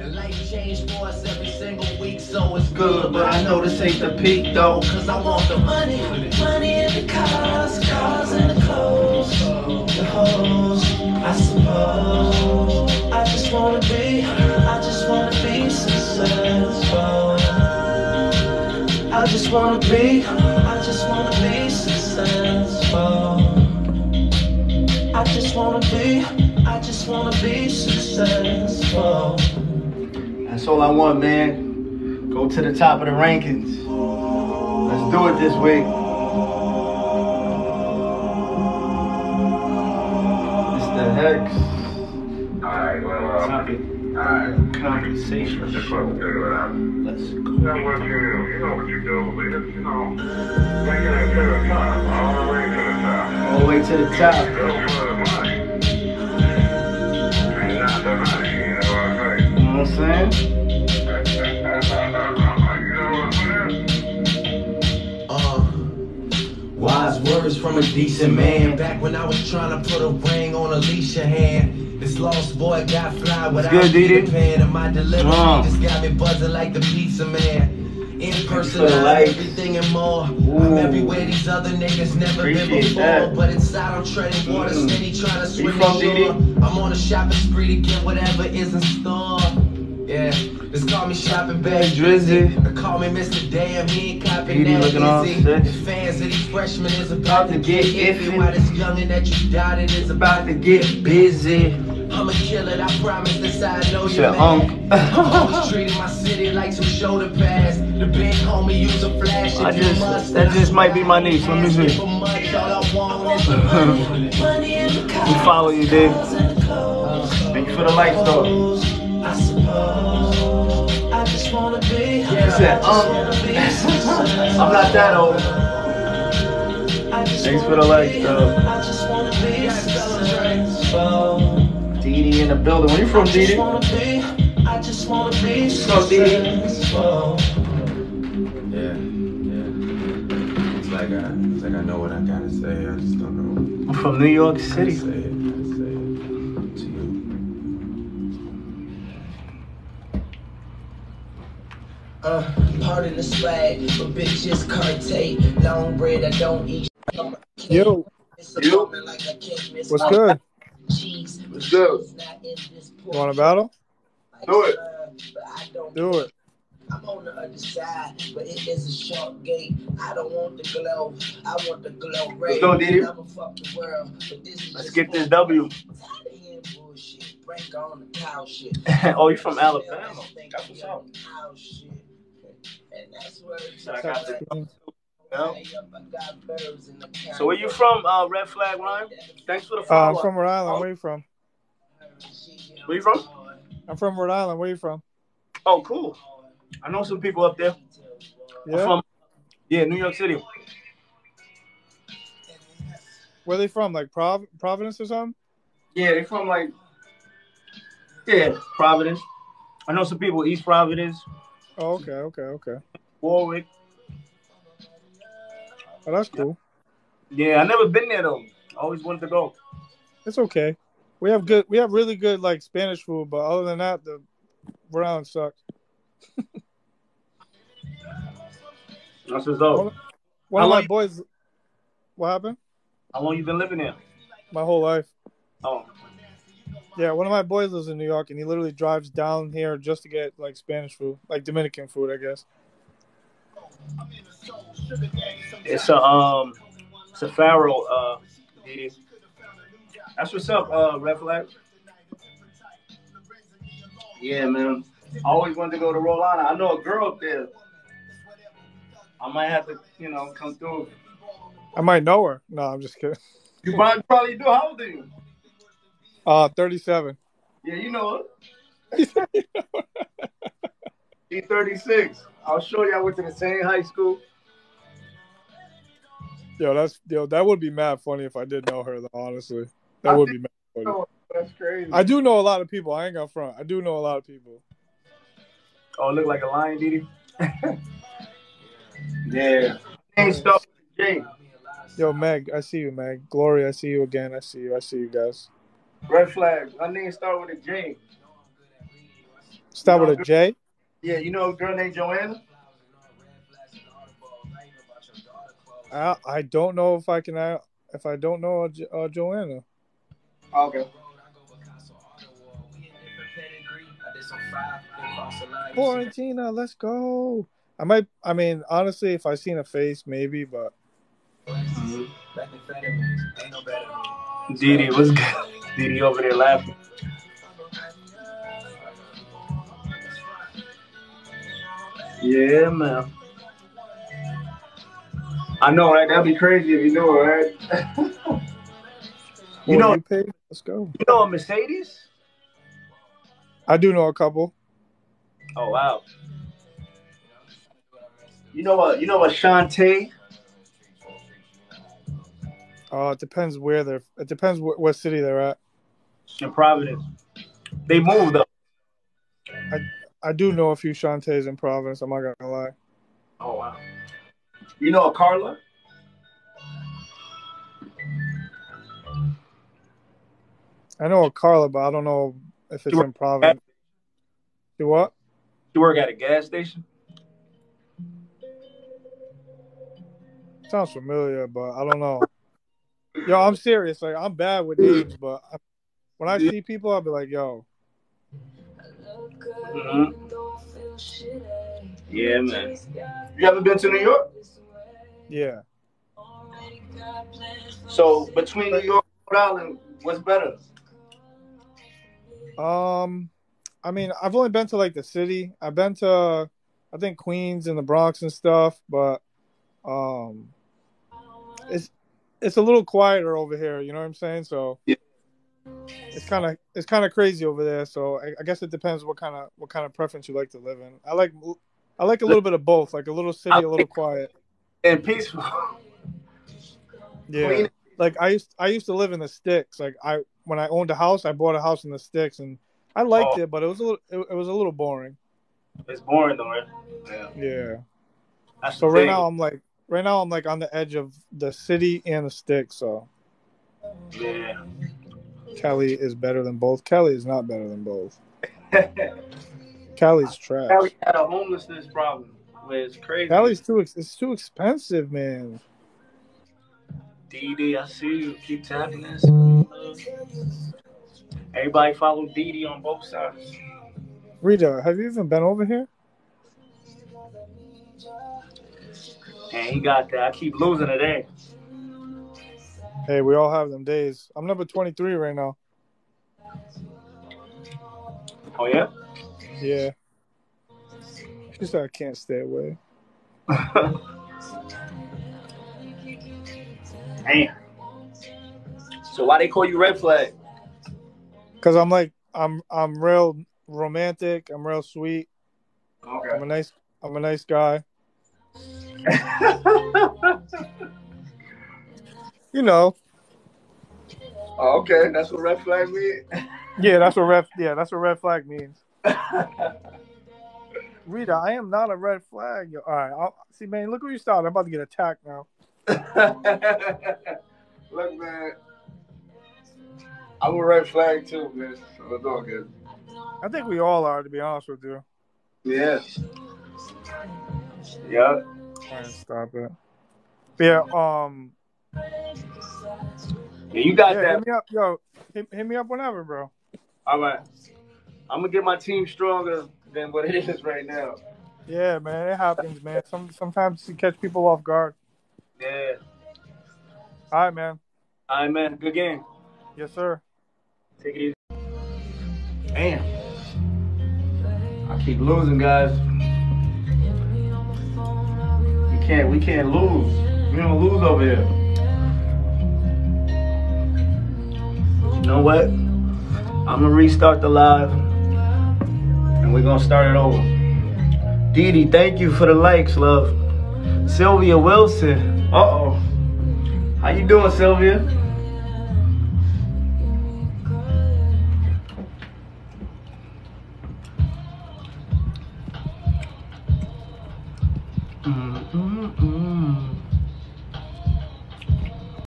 Life changed for us every single week, so it's good. But I know this ain't the peak though, cause I want the money. Money in the cars, cars in the clothes, the hoes, I suppose. I just wanna be successful. I just wanna be successful. I just wanna be successful. That's all I want, man. Go to the top of the rankings. Let's do it this week. It's the Hex. Alright, well, Topic. alright. Conversation. Let's just fucking figure it out. Let's go. You know what you do, but it's, you know, making it to the top, all the way to the top. All the way to the top. Go for the money. And not the money, you know what I'm saying? You know what I'm saying? You know what I'm saying? Wise words from a decent man. Back when I was trying to put a ring on Alicia hand. This lost boy got fly without a pan. And my delivery just got me buzzing like the pizza man. In person, everything and more. I'm everywhere these other niggas never been before. But inside I'm treading water, steady trying to swim the shore. I'm on a shopping spree to get whatever is in store. Yeah, just call me shopping bag Drizzy. Or call me Mr. Damn, he ain't copying that easy. The fans of these freshmen is about to get iffy. While this youngin' that you doubted is about to get busy. I'm a killer, I promise this I know you man. I'm treating my city like some shoulder pads. The big homie use a flash if you must. That just might be my niece, let me see. We follow you, dude. Thank you for the likes, though. I suppose I just wanna be. He said, I'm not that old. Thanks for the likes, though. I just wanna be successful. Didi in the building. Where you from, Didi? I just wanna be successful. Yeah. It's like I know what I gotta say. I just don't know. I'm from New York City. Say it to you. Pardon the swag, but bitches cartate. Long bread, I don't eat. Yo. What's good? What's good? You want a battle? Do it. Do it. I'm on the other side, but it is a short gate. I don't want the glow, I want the glow ray. Let's go, Didi. Let's get this W. Oh, you from Alabama? That's what's up. So where you from, Red Flag Rhyme? Thanks for the follow. I'm from Rhode Island. Where you from? Where you from? I'm from Rhode Island. Where you from? Oh, cool. I know some people up there. Yeah? I'm from, New York City. Where they from? Like Providence or something? Yeah, they from Providence. I know some people East Providence. Oh, okay. Warwick. Oh, that's cool. Yeah, I never been there though. I always wanted to go. It's okay. We have really good like Spanish food, but other than that, the Rhode Island sucks. That's what's up. One of my boys. What happened? How long you been living there? My whole life. Oh. Yeah, one of my boys lives in New York, and he literally drives down here just to get like Spanish food, like Dominican food, I guess. It's a Pharaoh, Didi. That's what's up, Red Flag. Yeah, man. I always wanted to go to Rhode Island. I know a girl up there. I might have to, come through. I might know her. No, I'm just kidding. You probably do. How old are you? 37. Yeah, you know her. She's 36. I'll show you. I went to the same high school. That would be mad funny if I did know her, though, honestly. That would be mad funny. That's crazy. I do know a lot of people. I ain't gonna front. I do know a lot of people. Oh, look like a lion, Didi? Yeah. Name start with J. Yo, Meg, I see you, Meg. Glory, I see you again. I see you guys. Red Flag. My name start with a J. Start with a J? Yeah, you know a girl named Joanna? I don't know if I can. If I don't know Joanna. Okay. Quarantina, let's go. I mean, honestly, if I seen a face, maybe, but. Didi, what's good? Didi over there laughing. Yeah, man. I know, right? That'd be crazy if you knew it, right? You pay? Let's go. You know a Mercedes? I do know a couple. Oh wow. You know what? Shantae? It depends where they're. It depends what city they're at. In Providence. They moved though. I do know a few Shantaes in Providence. I'm not gonna lie. Oh wow. You know a Carla? I know a Carla, but I don't know if it's in Providence. You what? You work at a gas station? Sounds familiar, but I don't know. Yo, I'm serious. Like, I'm bad with names, but when I see people, I'll be like, yo. Mm-hmm. Yeah, man. You ever been to New York? Yeah. So, between New York and Rhode Island, what's better? I mean, I've only been to, like, the city. I've been to, I think, Queens and the Bronx and stuff, but it's a little quieter over here, you know what I'm saying? So yeah. It's kind of crazy over there. So I guess it depends what kind of preference you like to live in. I like a little bit of both, like a little city, a little quiet, and peaceful. Yeah, like I used to live in the sticks. Like when I owned a house, I bought a house in the sticks, and I liked it, but it was a little boring. It's boring though, right? Yeah. That's so right now I'm like on the edge of the city and the sticks. So yeah. Cali is better than both. Cali is not better than both. Cali's trash. Cali had a homelessness problem, where it's crazy. Cali's too expensive, man. Didi, I see you. Keep tapping this. Everybody follow Didi on both sides. Rita, have you even been over here? Man, he got that. I keep losing today. Hey, we all have them days. I'm number 23 right now. Oh, yeah? Yeah. She said I can't stay away. Damn. So why they call you Red Flag? Because I'm real romantic. I'm real sweet. Okay. I'm a nice guy. You know. Oh, okay, that's what red flag means. Yeah, that's what red flag means. Rita, I am not a red flag. All right, see, man. Look where you started. I'm about to get attacked now. Look, man, I'm a red flag too, man. So it's all good. I think we all are, to be honest with you. Yeah. Yeah. All right, stop it. Yeah. Yeah, you got that. Hit me up, yo. Hit me up whenever, bro. All right. I'm gonna get my team stronger than what it is right now. Yeah, man, it happens, man. Sometimes you catch people off guard. Yeah. All right, man. All right, man. Good game. Yes, sir. Take it easy. Damn. I keep losing, guys. We can't lose. We don't lose over here. You know what? I'm gonna restart the live, and we're gonna start it over. Didi, thank you for the likes, love. Sylvia Wilson. Uh-oh. How you doing, Sylvia?